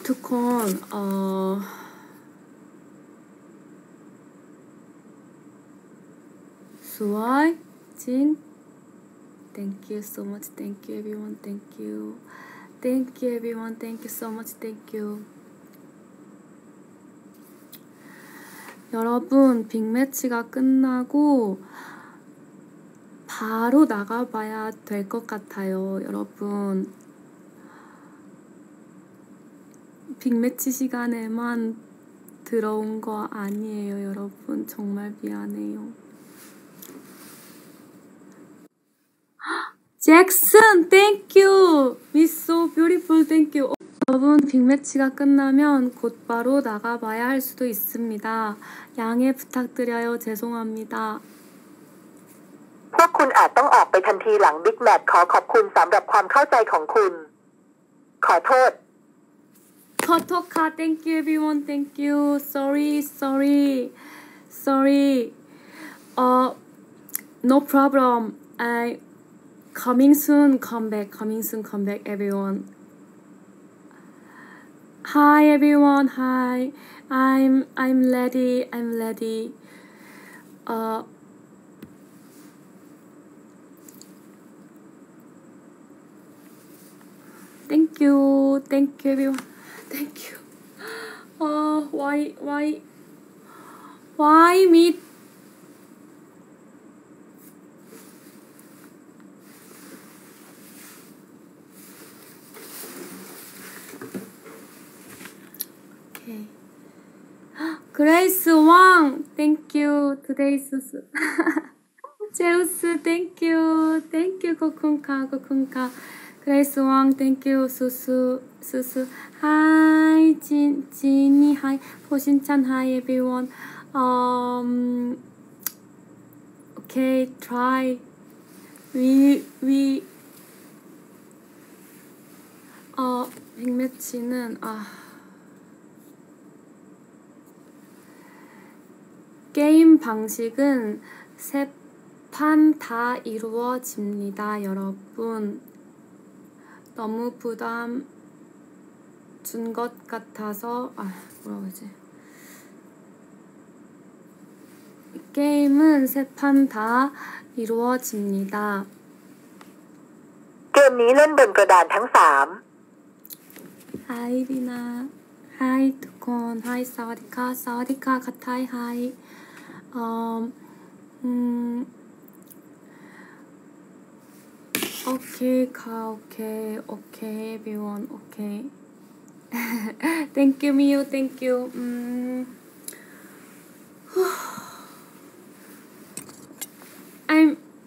ทุกคน สวยจริง thank you so much thank you everyone thank you thank you everyone thank you so much thank you 여러분 빅매치가 끝나고 바로 나가봐야 될 것 같아요. 여러분 빅매치 시간에만 들어온 거 아니에요. 여러분 정말 미안해요. 잭슨 thank you Miss so beautiful thank you 여러분 빅매치가 끝나면 곧바로 나가봐야 할 수도 있습니다. 양해 부탁드려요. 죄송합니다. พวกคุณอาจต้องออกไปทันทีหลังบิ๊กแมตช์ขอขอบคุณสำหรับความเข้าใจของคุณขอโทษ 커터카 thank you everyone thank you sorry no problem I coming soon come back everyone hi everyone hi I'm ready thank you everyone thank you why me okay Grace Wang thank you today's 제우스 thank you 코쿤카 Grace Wang thank you 수수 hi 진이 hi 포신찬 hi everyone okay try we 빅매치는 게임 방식은 세 판 다 이루어집니다. 여러분 너무 부담 준 것 같아서 뭐라고 하지? 게임은 세 판 다 이루어집니다. เกมนี้เล่นบนกระดานทั้ง3 Hi 리나 Hi ทุกคน Hi สวัสดีค่ะคัทไทย Hi okay everyone okay thank you Miu thank you I'm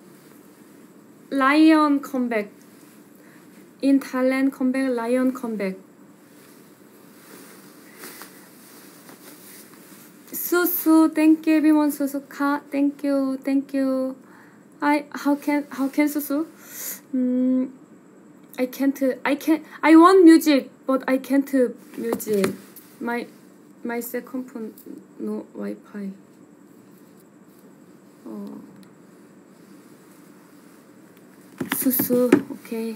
Lion comeback in Thailand comeback Lion comeback Susu thank you everyone Susuka thank you how can Susu I want music but I can't music my second phone no Wi-Fi Susu okay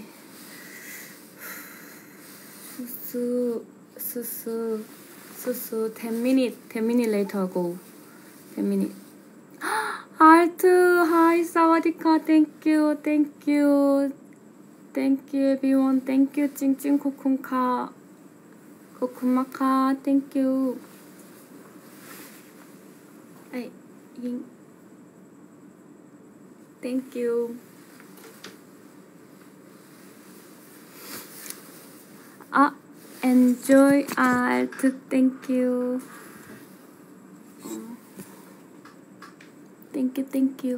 Susu 10 minutes later go 10 minutes Alt hi 사와디카 thank you everyone thank you 찡찡 코쿤마카 thank you thank you enjoy art thank you thank you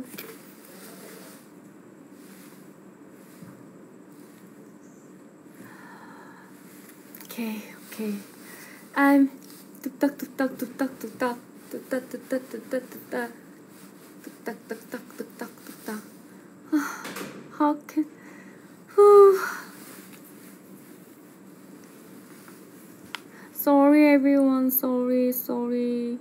okay I'm 뚝딱 how can sorry everyone sorry sorry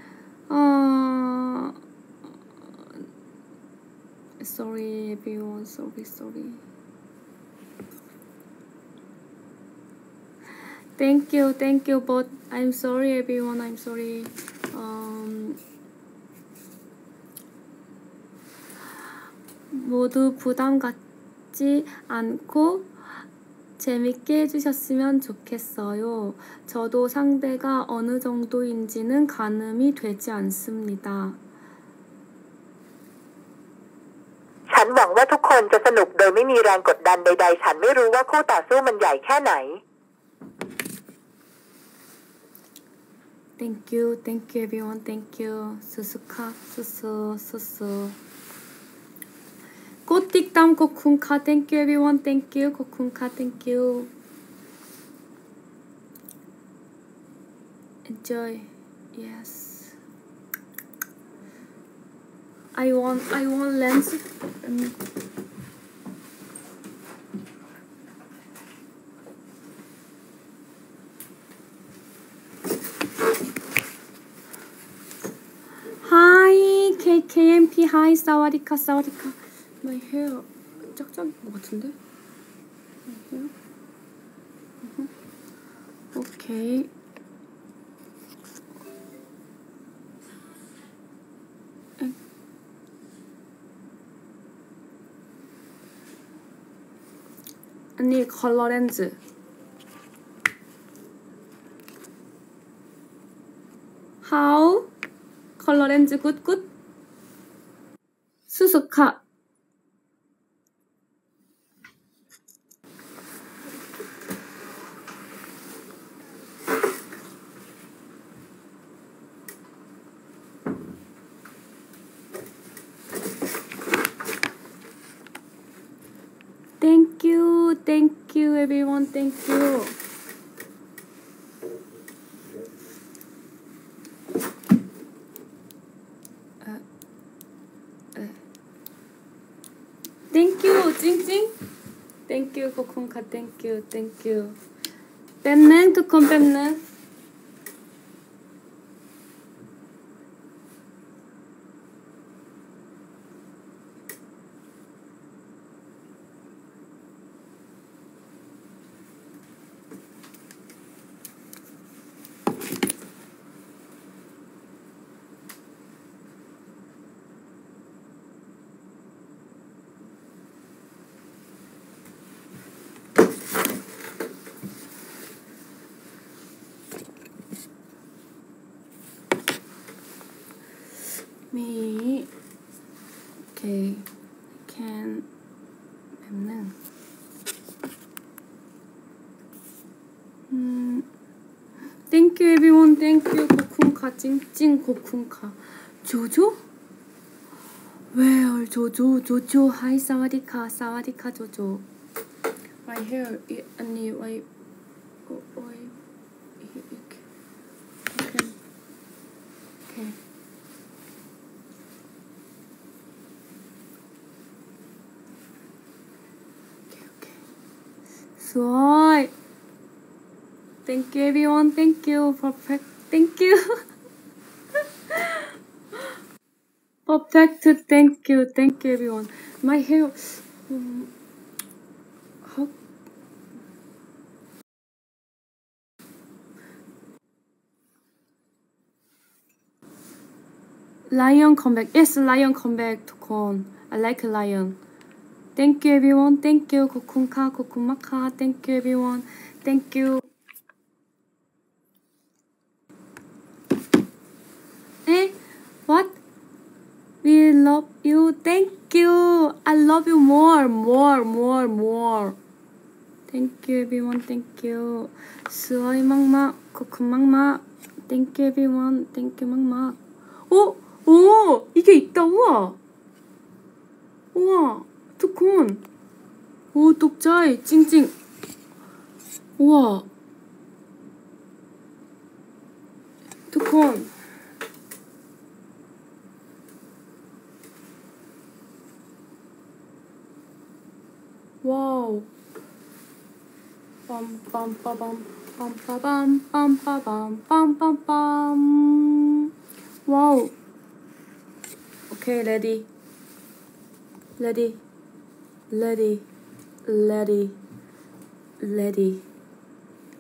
everyone sorry Thank you, but I'm sorry, everyone. I'm sorry. 모두 부담 갖지 않고 재밌게 해주셨으면 좋겠어요. 저도 상대가 어느 정도인지는 가늠이 되지 않습니다. ฉันหวังว่าทุกคนจะสนุกโดยไม่มีแรงกดดันใดๆฉันไม่รู้ว่าคู่ต่อสู้มันใหญ่แค่ไหน Thank you everyone. Thank you. 수수카 수수. 꽃틱담 코쿤카. Thank you everyone. Thank you. 코쿤카. Thank you. Enjoy. Yes. I want lens. Hi KMP. Hi 사와디카. My hair 짝짝인 것 같은데? My hair? Okay. 언니 컬러 렌즈. How? 컬러 렌즈 굿. 수수카. Thank you everyone. Thank you. Thank you 찡찡. Thank you 코쿤카. Thank you. 뱀는 두콘 뱀는. Me. Okay. Can 뱀는. Thank you everyone. Thank you 코쿤카. 찡찡 코쿤카. 조조? Where 조조. Hi 사와디카 조조. My hair 언니 why 이렇게. Okay. 수월. Thank you everyone. Thank you. Perfect. Thank you. Perfect. Thank you everyone. My hair. How? Lion comeback. Yes, Lion comeback. 두콘. I like Lion. Thank you everyone. Thank you 코쿤카 코쿤마카. Thank you everyone. Thank you. What? We love you. Thank you. I love you more. Thank you everyone. Thank you. 수아이 막막 코쿤막막. Thank you everyone. Thank you 막막. 오, 이게 있다. 우와. 두콘. 오, 독자이 찡찡. 우와. 두콘. 와우. 빰빰빠밤. 와우. 오케이, ready.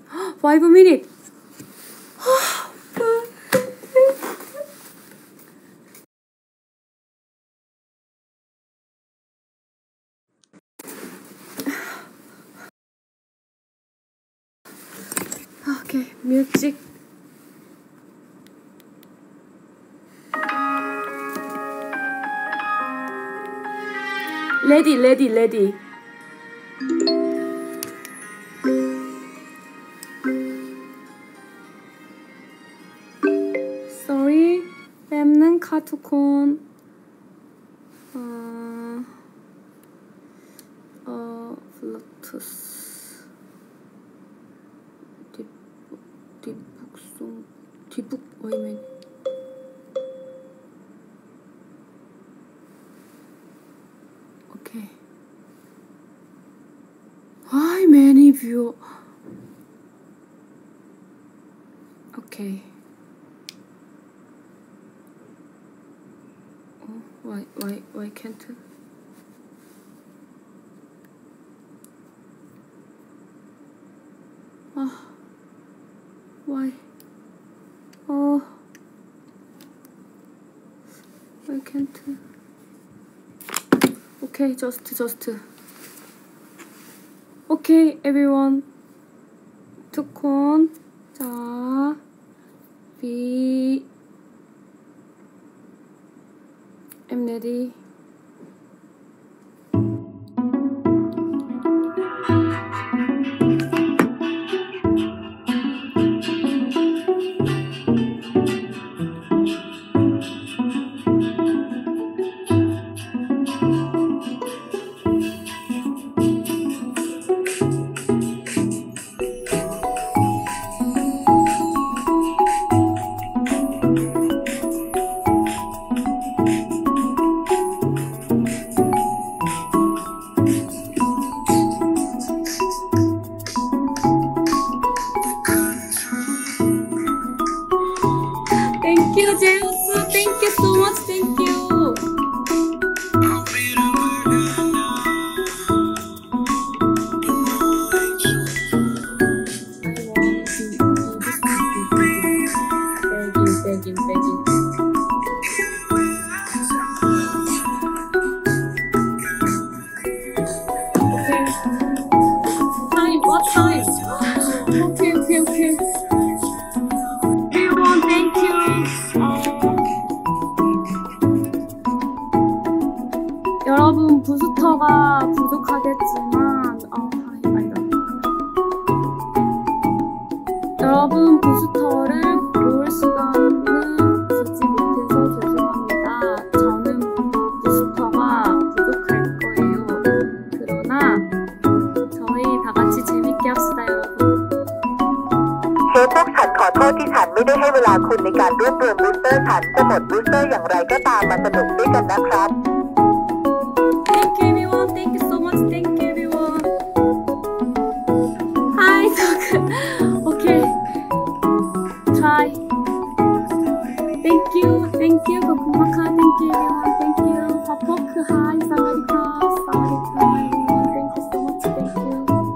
5 minutes. Okay, music. Ready. Sorry, 랩는카 두콘. 블루투스. 뒷북, wait a minute. Okay. Why many view? Okay. Oh, why can't? Oh, why? Oh, why can't? Okay, just. Okay, everyone. 두콘. 자, I'm ready. Thank you, James. Thank you so much. Thank you. Begging. Okay. Time, what time? Okay. Everyone, thank you. 여러분 부스터가 부족하겠지만 아니다. 여러분 부스터를 볼 시간을 주지 못해서 죄송합니다. 저는 부스터가 부족할 거예요. 그러나 저희 다 같이 재밌게 합시다, 여러분. พวกฉันขอโทษที่ฉันไม่ได้ให้เวลาคุณในการรวบรวมบูสเตอร์ฉันจะหมดบูสเตอร์อย่างไรก็ตามมาสนุกด้วยกันนะครับ Thank you, everyone. Thank you so much. Thank you, everyone. Hi, okay. Try. Thank you. 고구마카. Thank you, everyone. Thank you. 파포크. Hi, 사와디카. everyone. Thank you so much. Thank you.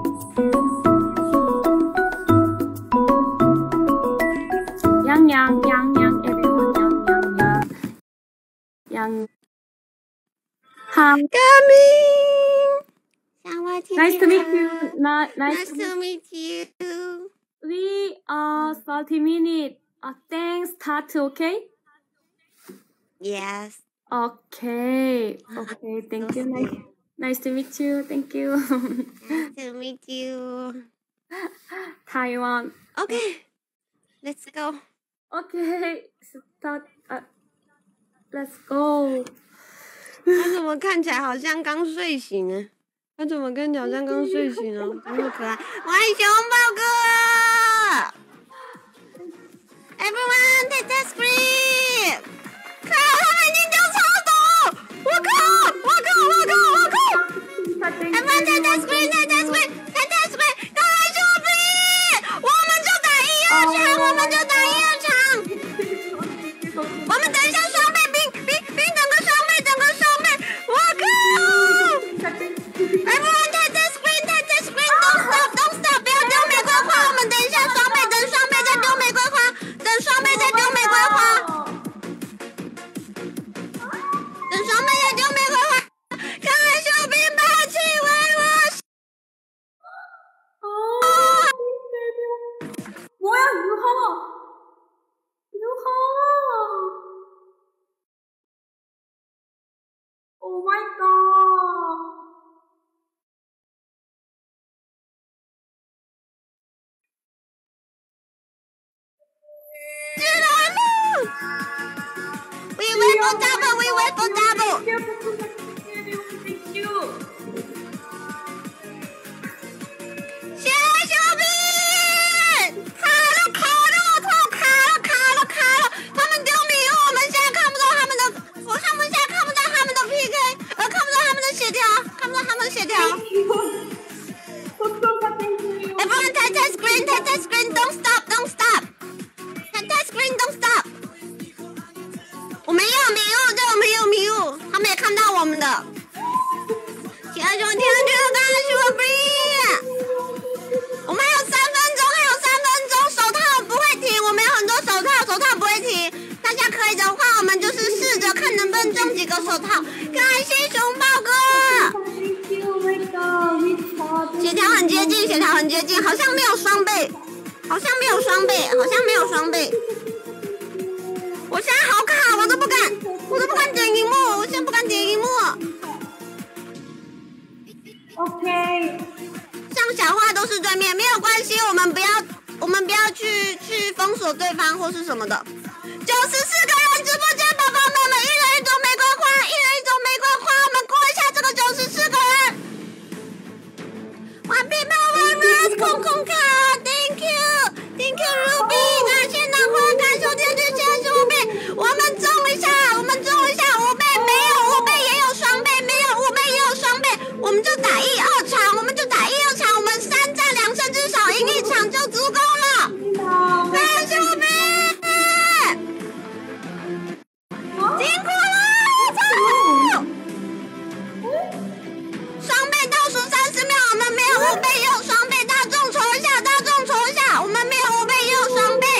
양, everyone. 양. Hi. Coming! Nice to meet you. Nice to meet you. We are 30 minutes. Thanks. Start, okay? Yes. Okay. Thank you. Nice to meet you. Thank you. Nice to meet you. Taiwan. Okay. Let's go. Okay. Start. Let's go. 他怎么看起来好像刚睡醒呢？怎么可爱？我爱熊宝哥 ！Everyone take that screen！ 靠，他们已经丢超多！我靠 ！Everyone take that screen！ 赶快出兵！我们就打1、2场，我们等一下双倍兵，整个双倍！我靠！Everyone take that screen！ Don't stop！ 不要丢玫瑰花，我们等一下。 뭐야, 유하! 유하! Oh my god! We went for double, we went for double. Thank you. 谢谢小兵，卡了，他们丢米了，我们现在看不到他们的，他们现在看不到他们的 PK， 看不到他们的血条，看不到他们的血条。Everyone tap screen, don't stop. Tap screen, don't stop. 我们也有迷雾，对，我们也有迷雾，他们也看到我们的。听到刚刚说 free。我们还有3分钟，手套不会停，我们有很多手套不会停。大家可以的话，我们就是试着看能不能中几个手套。感谢熊宝哥。血条很接近，好像没有双倍。我现在好卡，我都不敢点荧幕，我现在不敢点荧幕。 OK。 像小话都是对面，没有关系，我们不要去封锁对方或是什么的。94个人直播间，宝宝们一人一朵玫瑰花，我们过一下这个94个人。One people one rose， 空卡 ，Thank you Ruby， 感谢南花，感谢天天，谢谢Ruby， 我们中一下5倍，没有5倍也有双倍，没有5倍也有双倍，我们就打1、2场，我们3战2胜，至少赢1场就足够了。感谢Ruby，辛苦了，双倍倒数30秒，我们没有5倍也有双倍，大众筹一下，我们没有5倍也有双倍。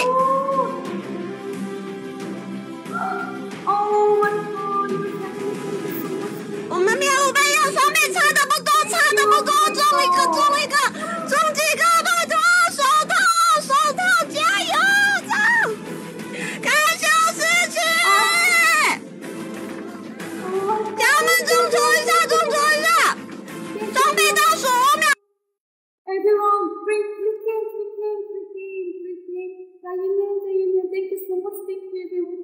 我们没有5倍也有双倍，差的不多，中一个，中几个，拜托，手套，加油，中！感谢17，家人们众筹一下，双倍倒数5秒。 Everyone, free game. Thank you so much. Thank you, everyone.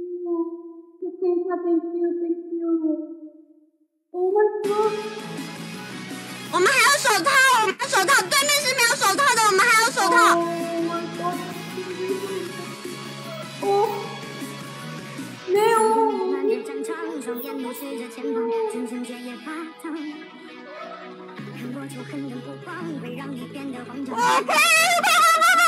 Thank you. Oh my god. 我们还有手套，对面是没有手套的，我们还有手套。 Oh my god. Oh. 没有。双眼目视着前方，渐渐觉也发烫。看过仇恨的目光，会让你变得慌张。我可以吧？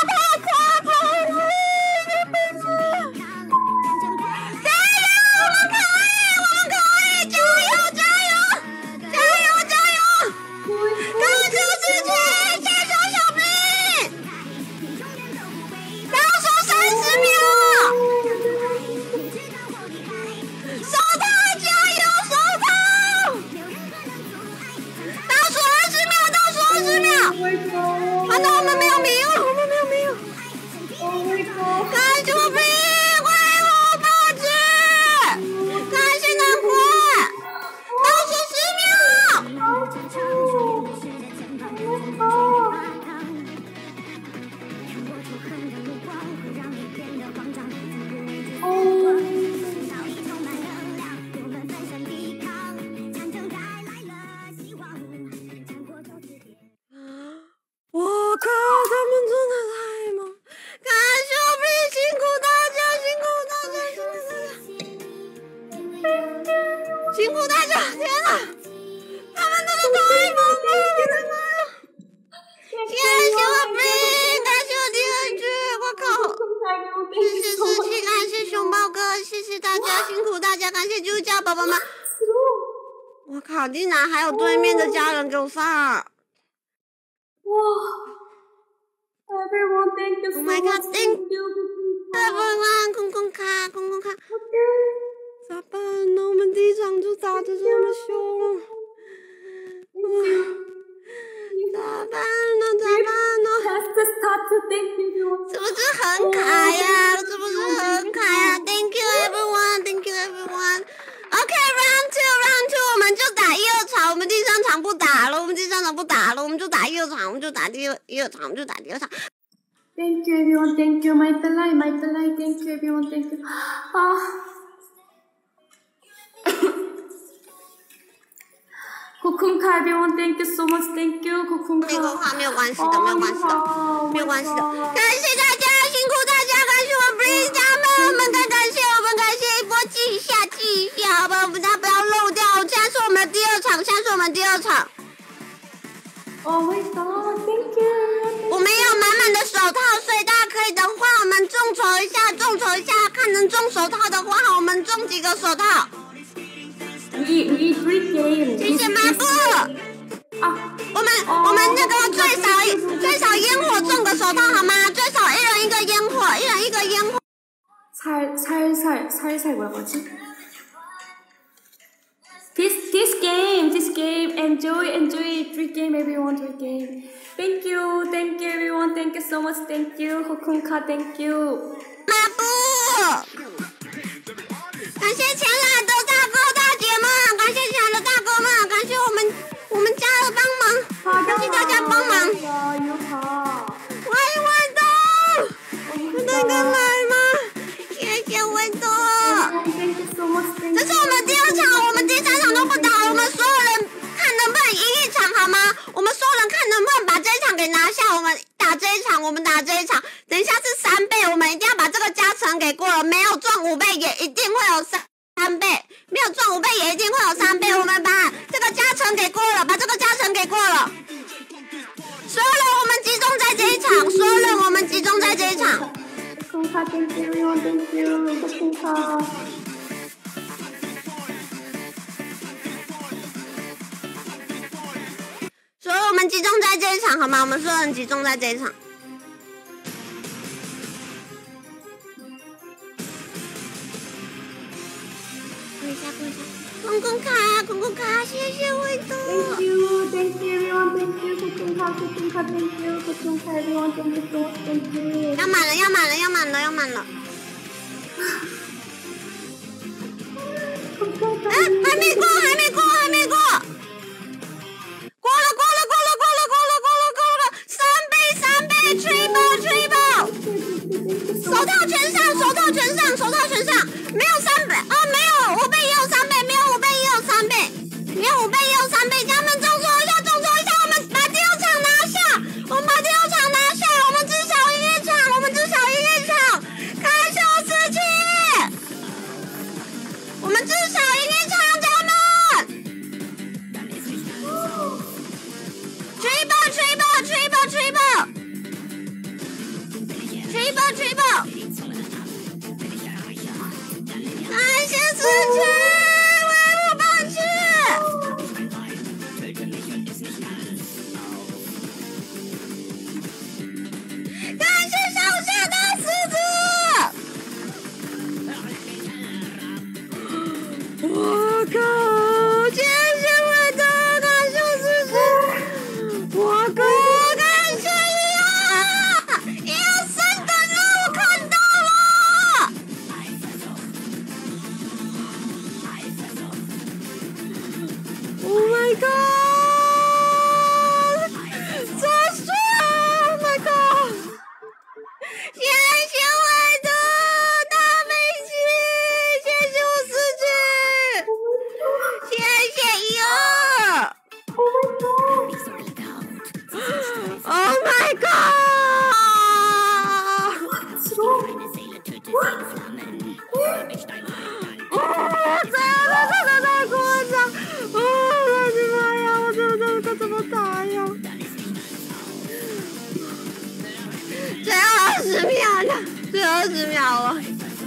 竟然还有对面的家人给我上！哇 ！Everyone, thank you so much. Oh my god, thank you, everyone！ 空卡！咋办呢？我们第一场就打得这么凶，咋办呢？是不是 everyone. Thank you. My belai. Thank you, everyone. Thank you. 코쿤카 everyone. Thank you so much. Thank you, 코쿤카. 没有话没有关系的，没有关系的，没有关系的。感谢大家，辛苦大家，感谢我们 Breeze 家们，我们感谢我们感谢一波，记一下，好吧，大家不要漏掉。现在是我们的第二场。 Oh my god, thank you. 我们有满满的手套，所以大家可以等会我们众筹一下，看能中手套的话，我们中几个手套。 We free game. 谢谢麻布。我们那个最少烟火中个手套好吗？最少一人一个烟火。 살살 뭐라고 하지? This game, enjoy, free game, everyone, free game. Thank you, everyone, thank you so much, thank you, 코쿤카, thank you. 麻布，感谢前来的大哥大姐们，感谢前来的大哥们，感谢我们家的帮忙，感谢大家帮忙。欢迎豌豆，那个来吗？谢谢豌豆。这是我们第二场，我们第三场都不打，我们所有人看能不能赢一场好吗？我们所有人看能不能把这一场给拿下，我们打这一场，等一下是3倍，我们一定要把这个加成给过了，没有赚5倍也一定会有3倍，没有赚5倍也一定会有3倍，我们把这个加成给过了，所有人我们集中在这一场， 코쿤카, thank you, everyone, thank you, 코쿤카. 所以我们集中在这一场好吗？我们所有人集中在这一场。跪一下，公卡，谢谢豌豆。 Thank you, everyone, thank you, 코쿤카, thank you, 코쿤카, everyone, thank you so much, thank you. 要满了。还没过。3倍 triple， 手套全上，没有3倍啊，没有5倍也有3倍，家们众筹一下，我们把第二场拿下，我们至少赢一场，开秀士气，我们至少赢一场，家们。triple， 感谢世界，为我放弃。感谢小夏的狮子，我靠！谢谢我的感谢狮子，我靠！感谢123等了，我看到了。Oh my god！ 这是 Oh my god！ 谢谢我的大飞机，谢谢我四姐，谢谢122。Oh my god！ 真的太夸张！我的妈呀！我真的该怎么打呀？最后20秒了，最后20秒了。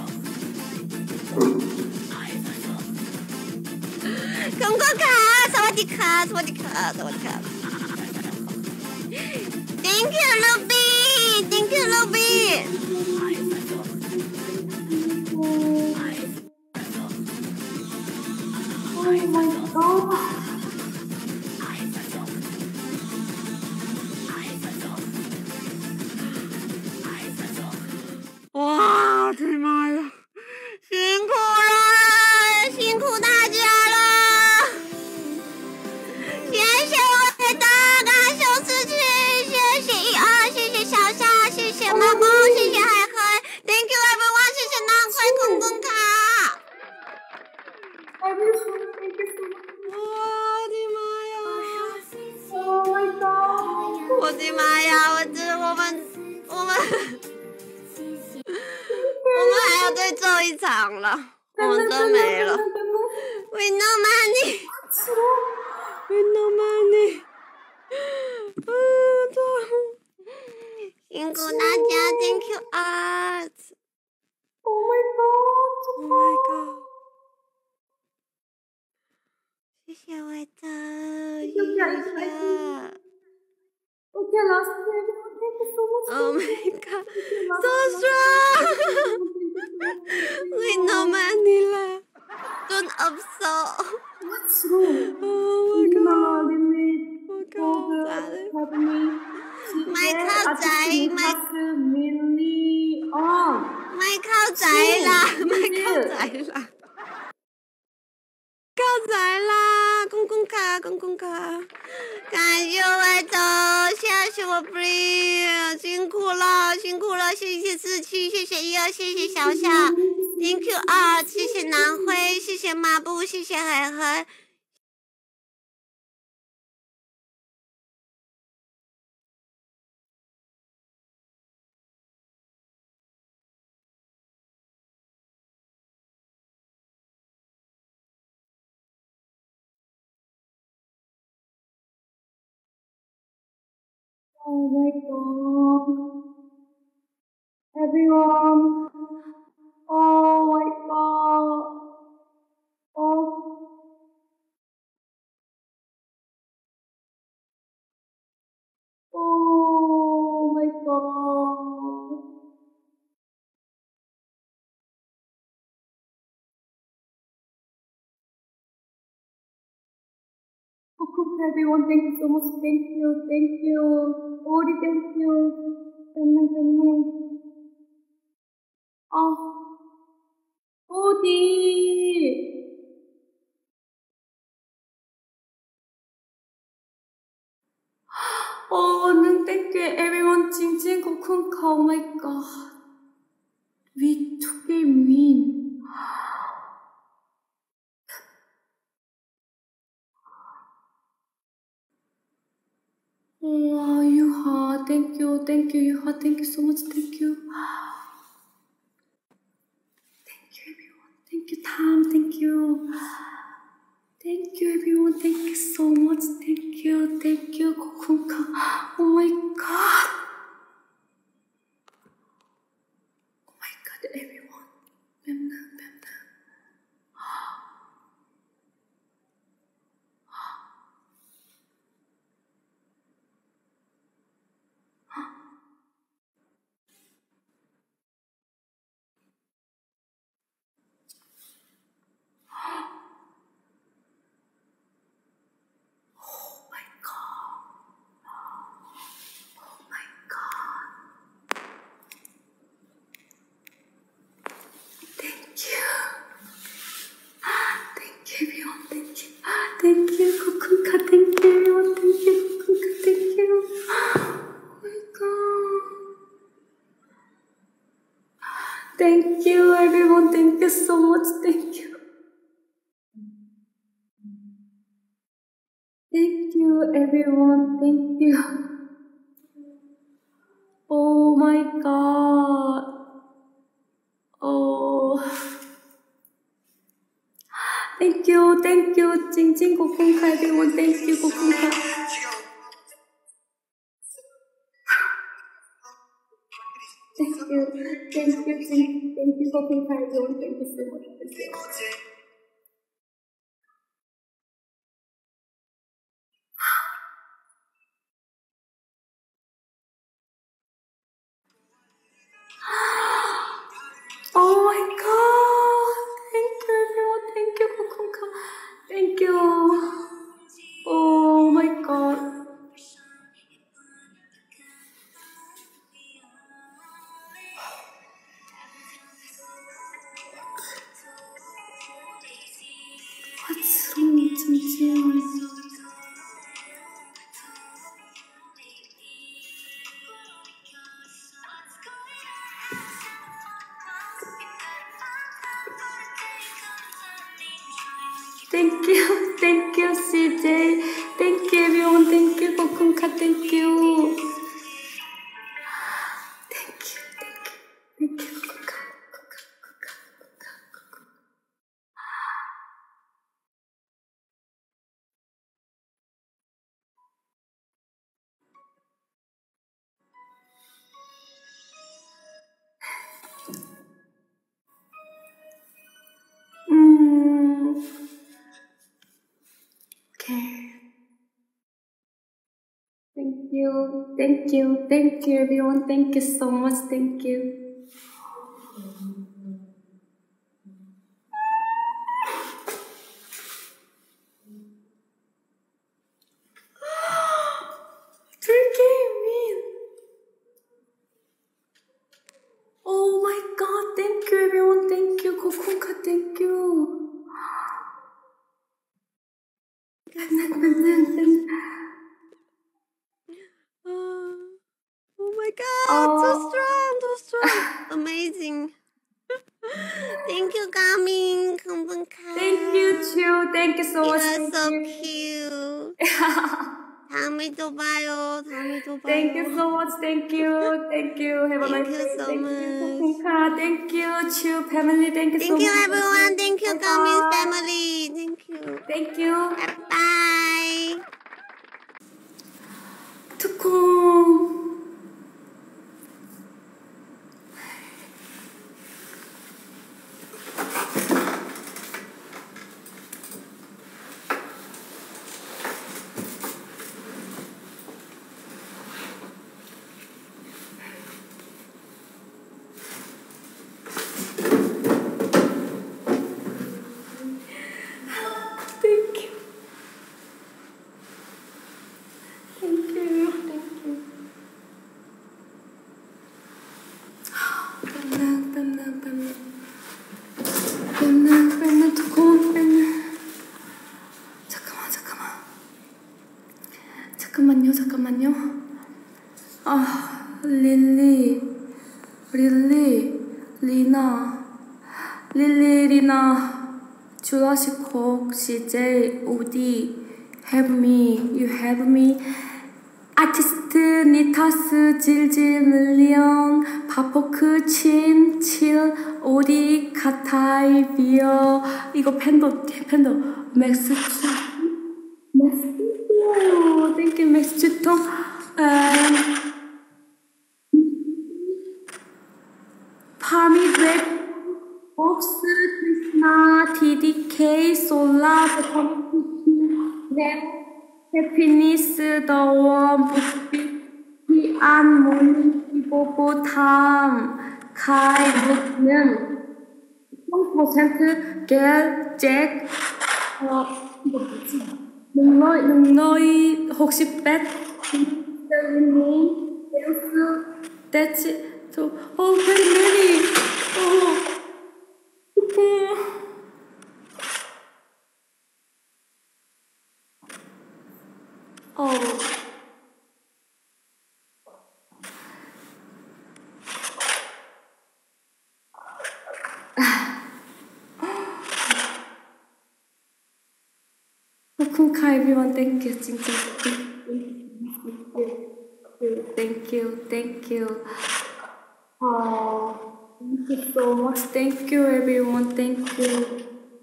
公卡，萨瓦迪卡。Thank you, Ruby. Oh my god. 와, 정말辛苦大家了，谢谢我的大感谢事情，谢谢122，谢谢小夏，谢谢猫猫。 一场了，我们都没了。We no money. We no money. 辛苦大家 ，Thank you Art. Oh my god. Oh my god. 谢谢伟德，谢谢。 Okay, last time. Thank you so much. Oh my god, so strong. We no money了，돈 없어. What's wrong? Oh my god. My靠仔，my靠仔啦，靠仔啦，公公卡，感谢伟德，谢谢我 Free， 辛苦了，谢谢47，谢谢12，谢谢小小 ，Thank you Art， 谢谢南辉，谢谢马布，谢谢海海。 Oh my god. Everyone. Oh my god. Oh my god. Everyone, thank you so much. Thank you. Ori, thank you. Odi. Thank you everyone. 징징 코쿤카. Oh my god. We took a win. Oh, Yuha, thank you, Yuha, thank you so much, thank you. Thank you, everyone. Thank you, Tom, thank you. Thank you, everyone. Thank you so much. Thank you, Kokunka. Oh my god. Oh my god, everyone. 뱀나. Thank you, Kokunka. Thank you, everyone. Thank you, Kokunka. Thank you. Oh my god. Thank you, everyone. Thank you so much. Thank you. Thank you, everyone. Thank you. Oh my god. Oh. Thank you. 징징 고kunka, everyone. Thank you, 고kunka. Thank you, 고kunka, everyone. Thank you so much. Thank you. Oh my god. Thank you, everyone. Thank you, 고kunka. Thank you. Oh my god. What's wrong, 징징? Thank you, CJ. Thank you, everyone. Thank you, 고kunka. Thank you. Thank you, 고kunka. Thank you. Thank you, everyone. Thank you so much. Thank you. Oh my god, thank you everyone, thank you, 코쿤카, thank you. Oh my god, so strong, amazing. Thank you, Gamin. Thank you, Chu. Thank you so much. You're so cute. 다음에 또 봐요. Thank you so much. Thank you. Thank you. Have a nice day. so Thank much. you, 코쿤카. Thank you, Chu family. Thank you so much. Thank you, everyone. Thank you, Gamin Bye-bye. family. Thank you. Thank you. Bye. 투콩. 뺨나 두꺼운 뺨나. 잠깐만요. 아, 릴리, 리나, 주라식 곡, CJ, OD, have me, you have me. 아티스트, 니타스, 질질, 밀리언, 파포크, 칠, 오디, 카타이, 비어. 이거 팬더, 맥스, 땡큐, 맥스 주통. 파미백, 옥스, 크리스나, DDK, 솔라, 해피니스, 더원, 히안, 모니, 히보보탐, 카이, 룩는 0% 겔, 잭, 이거 뭐지? 능너이, 혹시 뱃, 셀리니, 댄스, 대치, very many. 코쿤카 everyone, thank you. 진짜. Thank you. Thank you so much. Thank you, everyone. Thank you.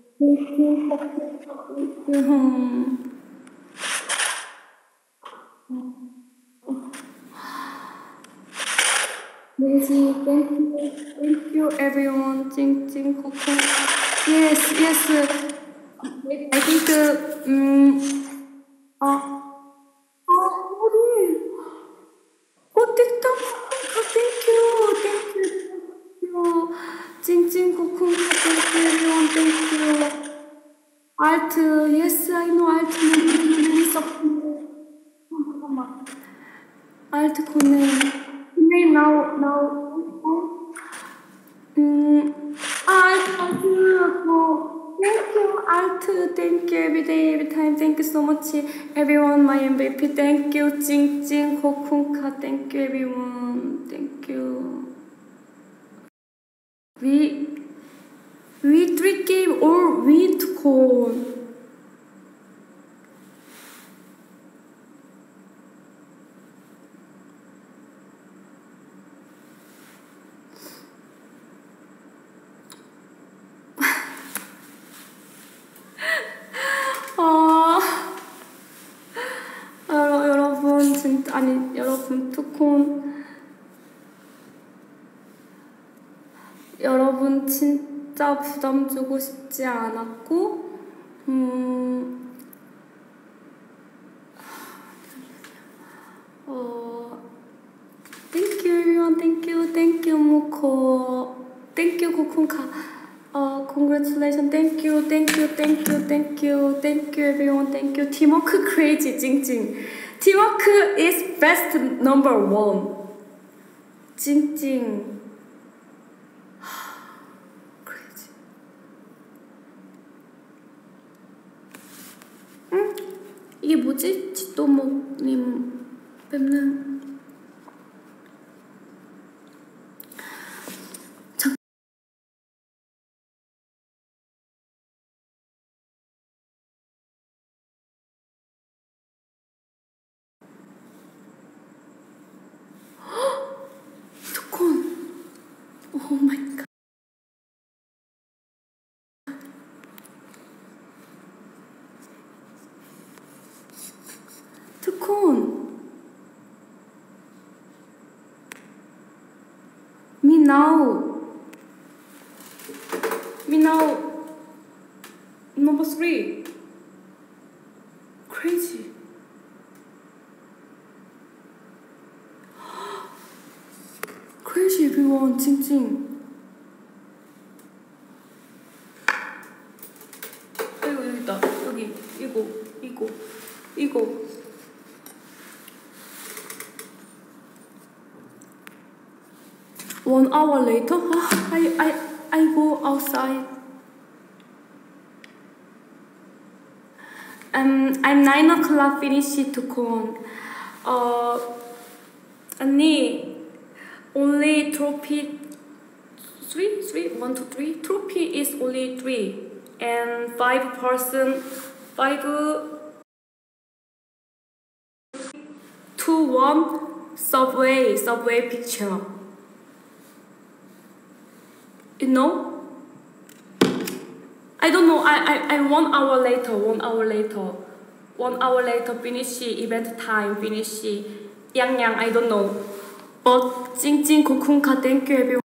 Daisy, thank you, everyone. 찡찡, 코코. Yes. I think TikTok, thank you. 찡찡, 코코, thank you, everyone. Thank you. Art, yes, I know art. Art 코네 now. Art, thank you every day, every time. Thank you so much, everyone. My MVP, thank you. 찡찡, 코쿤카, thank you, everyone. Thank you. We 3 game or we 투콘. 여러분 진짜 여러분 투콘 여러분 진짜 부담 주고 싶지 않았고 everyone. Thank you, Moko. Thank you, Kukunka. Congratulations. Thank you, everyone. Thank you. Teamwork crazy, 찡찡. Teamwork is best number one. 찡찡. crazy. 응? 이게 뭐지? 지또목님 뵙는. Oh my god. 두콘. Me now. Number 3. Crazy. Crazy everyone. 찡찡. 여기 있다. 여기 이거 1 hour later. I go outside. I'm 9 o'clock finish 두콘. 언니 only trophy 3 1 2 3 trophy is only 3 and 5 to 1 subway picture. You know? I don't know. I 1 hour later. 1 hour later finish event time finish. Yang I don't know. But 찡찡 고쿤카 thank you everyone.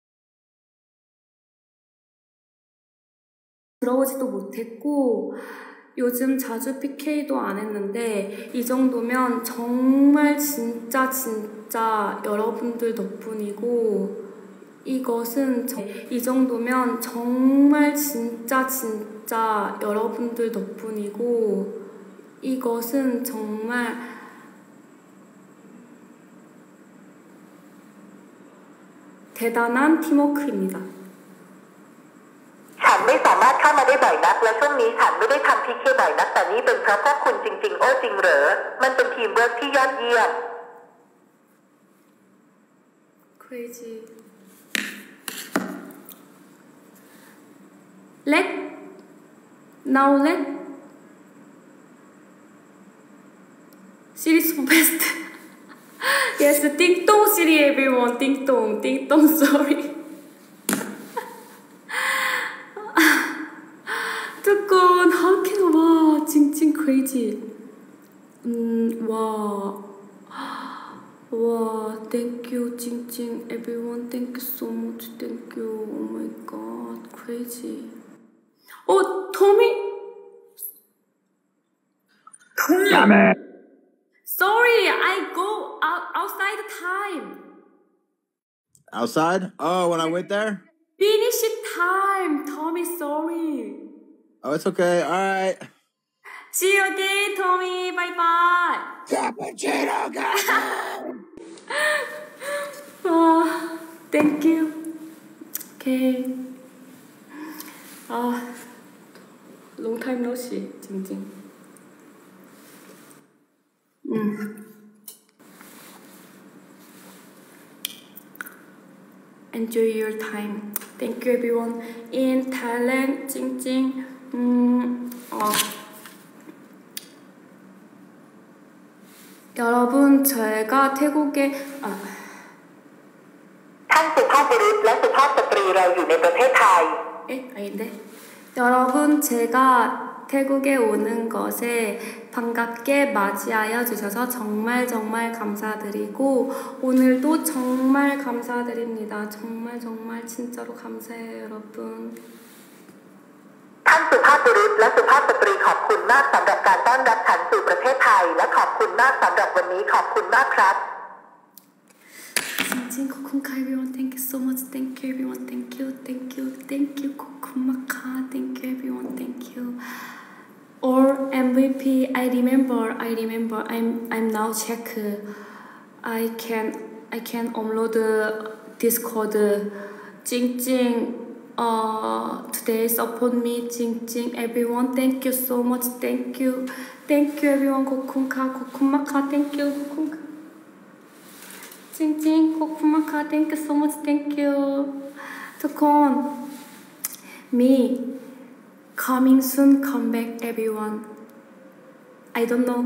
들어오지도 못했고 요즘 자주 PK도 안 했는데 이 정도면 정말 진짜 여러분들 덕분이고 이것은 이 정도면 정말 진짜 여러분들 덕분이고 이것은 정말 대단한 팀워크입니다. ฉันไม่สามารถเข้ามาได้บ่อยนักและช่วงนี้ฉันไม่ได้ทำพีเคบ่อยนักแต่นี่เป็นเพราะพวกคุณจริงๆโอ้จริงเหรอมันเป็นทีมเวิร์คที่ยอดเยี่ยม Crazy. Now let series for best. Yes, 띵똥 series everyone. 띵똥 sorry. 두콘 how can 와 찡찡 crazy. 와 thank you 찡찡 everyone. Thank you so much. Thank you. Oh my god crazy. 토미. Damn it. Sorry, I go outside time. Outside? Oh, when I went there? Finish time. Tommy, sorry. Oh, it's okay. All right. See you again, Tommy. Bye bye. Cappuccino guy. Thank you. Okay. Long time no see, 찡찡. Enjoy your time. Thank you everyone. In Thailand, 찡찡. 여러분, 제가 태국에 ท่านสุภาพบุรุษและสุภาพสตรีเราอยู่ในประเทศไทย 아닌데. 여러분, 제가 태국에 오는 것에 반갑게 맞이하여 주셔서 정말 감사드리고 오늘도 정말 감사드립니다. 정말 진짜로 감사해요, 여러분. ท่านสุภาพบุรุษและสุภาพสตรีขอบคุณมากสำหรับการต้อนรับฉันสู่ประเทศไทยและขอบคุณมากสำหรับวันนี้ขอบคุณมากครับ 진짜 찡찡 코쿤카 everyone thank you so much thank you everyone thank you 코쿤마카 thank you everyone thank you or MVP I remember I'm now check I can upload Discord 찡찡 today support me 찡찡 everyone thank you so much thank you everyone 코쿤마카 thank you 코쿤카 찡찡 코쿤마카 thank you so much thank you ทุกคน me coming soon come back everyone I don't know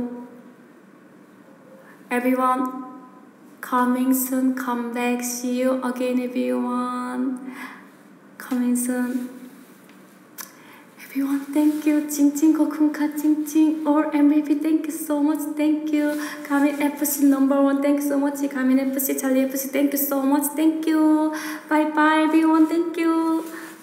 everyone coming soon come back see you again everyone coming soon everyone thank you 찡찡 코쿤카 찡찡 or MVP thank you so much thank you 가민 FC number 1 thank you so much 가민 FC 찰리 FC thank you so much thank you bye bye everyone thank you